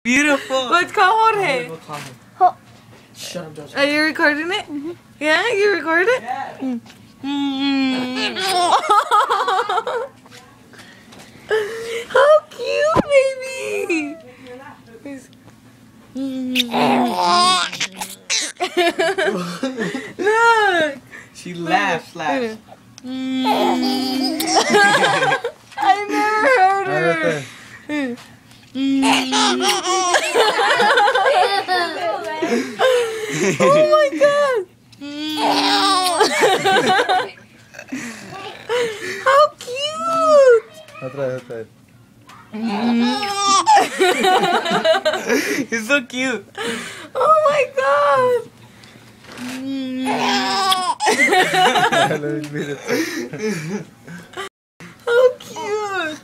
Beautiful. Let's call Jorge. Shut up, Joseph. Are you recording it? Yeah, you record it? Yeah. How cute, baby! Look! She laughs. I never heard her. Oh my god! How cute! Otra vez. He's so cute. Oh my god! How cute!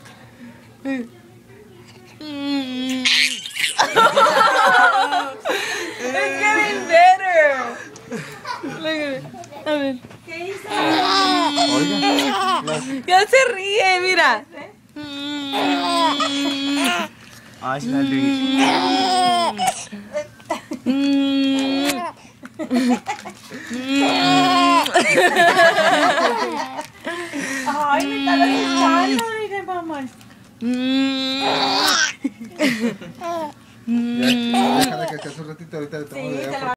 It's getting better! Look at it. A ver. Ya se ríe, mira. Oh, she's not doing it. Ay, me está asustando, mire, mamá. Ya, déjala que esté un ratito, ahorita le tomo de agua.